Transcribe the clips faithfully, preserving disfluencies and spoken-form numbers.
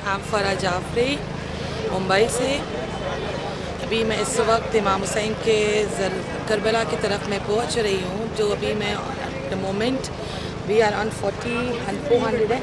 हम फरा जाफरी मुंबई से। अभी मैं इस वक्त इमाम हुसैन के करबला की तरफ मैं पहुंच रही हूं, जो अभी मैं the moment we are on forty four hundred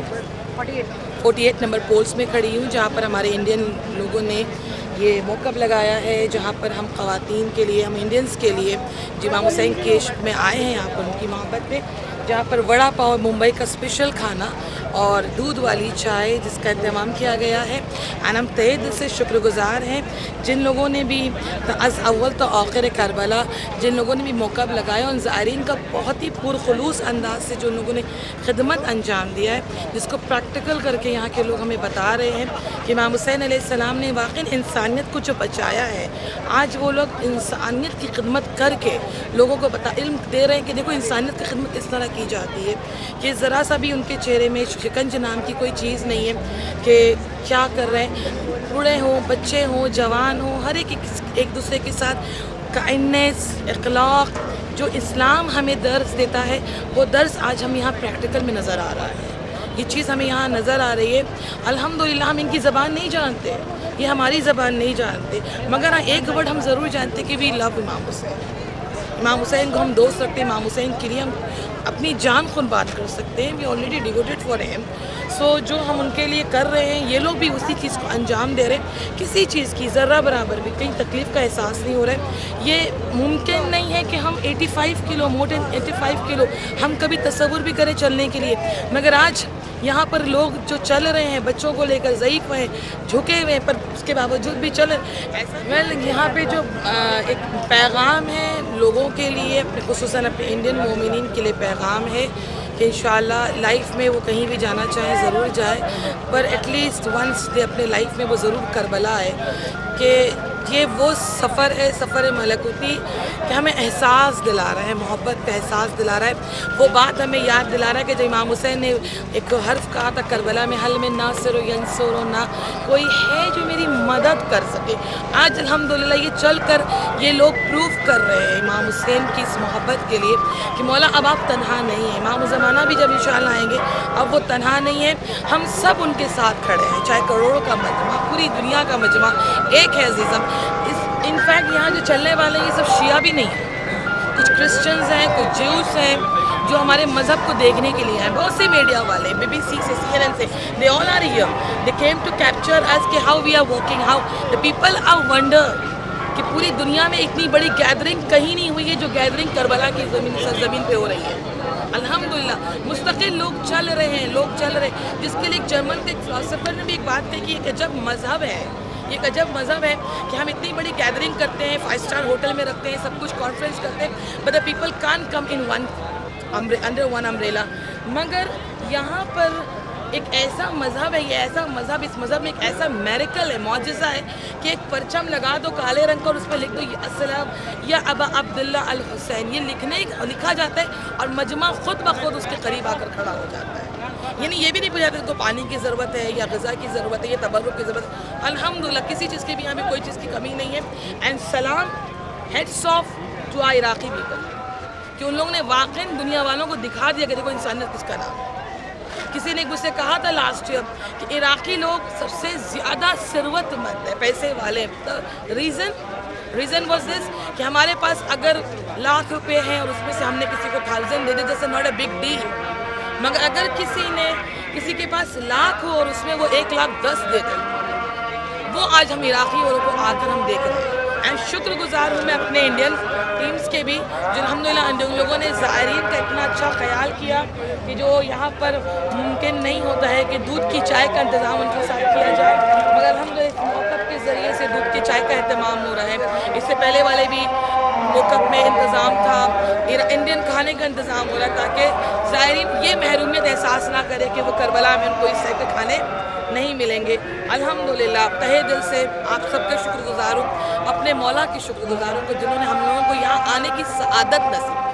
forty eight number polls में खड़ी हूं, जहां पर हमारे इंडियन लोगों ने ये मौक़िफ़ लगाया है, जहाँ पर हम ख़वातीन के लिए, हम इंडियंस के लिए जो इमाम हुसैन के इश्क़ में आए हैं, यहाँ पर उनकी मोहब्बत में, जहाँ पर वड़ा पाव मुंबई का स्पेशल खाना और दूध वाली चाय जिसका इंतज़ाम किया गया है। एंड हम तहे दिल से शुक्रगुज़ार हैं जिन लोगों ने भी अज़ अव्वल तो आखिर करबला, जिन लोगों ने भी मौक़िफ़ लगाया, उन ज़ायरीन का बहुत ही पुरखुलूस अंदाज से जो लोगों ने खिदमत अंजाम दिया है, जिसको प्रैक्टिकल करके यहाँ के लोग हमें बता रहे हैं कि इमाम हुसैन अलैहिस्सलाम ने वाक़ई इंसानियत को जो बचाया है, आज वो लोग इंसानियत की खिदमत करके लोगों को बता इल्म दे रहे हैं कि देखो इंसानियत की खिदमत इस तरह की जाती है कि ज़रा सा भी उनके चेहरे में शिकंज नाम की कोई चीज़ नहीं है कि क्या कर रहे हैं। बूढ़े हों, बच्चे हों, जवान हों, हर एक एक दूसरे के साथ काइंडनेस, इखलाक जो इस्लाम हमें दर्स देता है, वो दर्स आज हम यहाँ प्रैक्टिकल में नज़र आ रहा है। ये चीज़ हमें यहाँ नज़र आ रही है। अल्हम्दुलिल्लाह हम इनकी ज़बान नहीं जानते, ये हमारी ज़बान नहीं जानते, मगर हाँ एक वर्ड हम ज़रूर जानते कि वी लव इमाम हुसैन। इमाम हुसैन को हम दोस्त रखते हैं, इमाम हुसैन के लिए हम अपनी जान कुर्बान कर सकते हैं। We already devoted for him. So जो हम उनके लिए कर रहे हैं, ये लोग भी उसी चीज़ को अंजाम दे रहे हैं। किसी चीज़ की ज़र्रा बराबर भी कहीं तकलीफ़ का एहसास नहीं हो रहा है। ये मुमकिन नहीं है कि हम पचासी किलो मोर देन पचासी किलो हम कभी तसव्वुर भी करें चलने के लिए, मगर आज यहाँ पर लोग जो चल रहे हैं, बच्चों को लेकर ज़ईफ़ हैं, झुके हुए हैं, पर उसके बावजूद भी चल ऐसा वेल यहाँ पे जो आ, एक पैगाम है लोगों के लिए, अपने खुसूसन अपने इंडियन मोमिनीन के लिए पैगाम है कि इंशाअल्लाह लाइफ में वो कहीं भी जाना चाहें ज़रूर जाए, पर एटलीस्ट वंस दे अपने लाइफ में वो ज़रूर करबला है कि ये वो सफ़र है, सफ़र मलकूती कि हमें एहसास दिला रहा है, मोहब्बत का एहसास दिला रहा है। वो बात हमें याद दिला रहा है कि जब इमाम हुसैन ने एक हर्फ कहा था करबला में, हल में नासिर यंसुर ना, कोई है जो मेरी मदद कर सके। आज अल्हम्दुलिल्लाह ये चल कर ये लोग प्रूव कर रहे हैं इमाम हुसैन की इस मोहब्बत के लिए कि मौला अब आप तन्हा नहीं हैं। इमाम ज़माना भी जब इंशाअल्लाह आएंगे, अब वो तन्हा नहीं है, हम सब उनके साथ खड़े हैं, चाहे करोड़ों का मजमा, पूरी दुनिया का मजमा एक है अजीज़म। इस इनफैक्ट यहाँ जो चलने वाले ये सब शिया भी नहीं हैं, कुछ क्रिश्चियंस हैं, कुछ ज्यूस हैं जो हमारे मज़हब को देखने के लिए हैं। बहुत से मीडिया वाले बीबीसी से, सीएनएन से, they all are here, they came to capture us कि how we are working, how the people are wonder कि पूरी दुनिया में इतनी बड़ी गैदरिंग कहीं नहीं हुई है जो गैदरिंग करबला की ज़मीन सरज़मीन पे हो रही है। अल्हम्दुलिल्लाह मुस्तकिल लोग चल रहे हैं, लोग चल रहे हैं, जिसके लिए एक जर्मन के एक फिलोसोफर ने भी एक बात कही कि एक अजब मज़हब है, ये अजब मज़हब है कि हम इतनी बड़ी गैदरिंग करते हैं, फाइव स्टार होटल में रखते हैं, सब कुछ कॉन्फ्रेंस करते हैं, but the people can come in one under one umbrella. मगर यहाँ पर एक ऐसा मज़हब है, ये ऐसा मज़हब, इस मज़हब में एक ऐसा मेरिकल है, मौजज़ा है कि एक परचम लगा दो काले रंग का और उस पर लिख दो अस्सलाम या अबा अब्दुल्ला अल हुसैन, ये लिखने लिखा जाता है और मजमा खुद ब खुद उसके करीब आकर खड़ा हो जाता है। यानी ये भी नहीं पूछा जाता तो पानी की ज़रूरत है या ग़िज़ा की ज़रूरत है या तबर्रुक की ज़रूरत है। अल्हम्दुलिल्लाह किसी चीज़ की भी यहाँ पे कोई चीज़ की कमी नहीं है। एंड सलाम hats off to a Iraqi people कि उन लोगों ने वाक़ई दुनिया वालों को दिखा दिया कि देखो इंसानियत किसका नाम है। किसी ने मुझसे कहा था लास्ट ईयर कि इराक़ी लोग सबसे ज़्यादा सिरवतमंद है, पैसे वाले। रीज़न रीज़न वॉज दिस कि हमारे पास अगर लाख रुपए हैं और उसमें से हमने किसी को थाउजेंड दे दे, जैसे नॉट अ बिग डील, मगर अगर किसी ने किसी के पास लाख हो और उसमें वो एक लाख दस दे दे, वो आज हम इराक़ी वालों को आकर हम देख रहे हैं। एंड शुक्रगुज़ार हूँ मैं अपने इंडियन टीम्स के भी जो अल्हम्दुलिल्लाह उन लोगों ने ज़ायरीन का इतना अच्छा ख्याल किया कि जो यहाँ पर मुमकिन नहीं होता है कि दूध की चाय का इंतज़ाम उनके साथ किया जाए, मगर अल्हम्दुलिल्लाह इस मौक़िफ़ के ज़रिए से दूध की चाय का अहतमाम हो रहा है। इससे पहले वाले भी मौक़िफ़ में इंतज़ाम था, इंडियन खाने का इंतज़ाम हो रहा है ताकि ज़ायरीन ये महरूमियत एहसास ना करे कि वो करबला में उनको इस तरह के खाने नहीं मिलेंगे। अल्हम्दुलिल्लाह तहे दिल से आप सबके शुक्रगुज़ार हूँ, अपने मौला की शुक्रगुज़ार हूँ कि जिन्होंने हम लोगों को यहाँ आने की सआदत नसीब